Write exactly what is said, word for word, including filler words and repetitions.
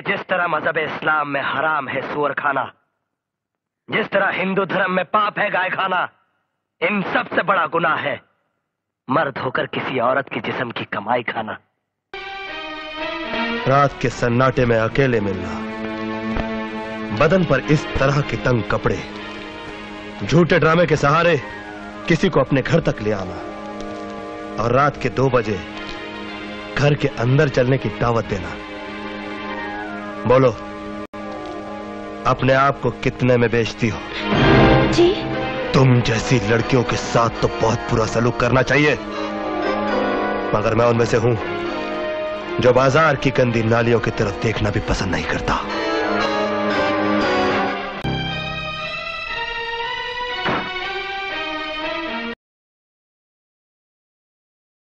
कि जिस तरह मजहब इस्लाम में हराम है सूअर खाना, जिस तरह हिंदू धर्म में पाप है गाय खाना, इन सब से बड़ा गुनाह है मर्द होकर किसी औरत की जिस्म की कमाई खाना। रात के सन्नाटे में अकेले मिलना, बदन पर इस तरह के तंग कपड़े, झूठे ड्रामे के सहारे किसी को अपने घर तक ले आना और रात के दो बजे घर के अंदर चलने की दावत देना। बोलो, अपने आप को कितने में बेचती हो? जी? तुम जैसी लड़कियों के साथ तो बहुत बुरा सलूक करना चाहिए, मगर मैं उनमें से हूं जो बाजार की गंदी नालियों की तरफ देखना भी पसंद नहीं करता।